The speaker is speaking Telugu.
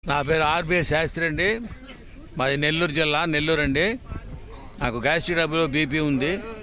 నా పేరు ఆర్బిఐ శాస్త్రి అండి. మాది నెల్లూరు జిల్లా, నెల్లూరు అండి. నాకు గ్యాస్ట్రిక్ ట్రబుల్, బీపీ ఉంది.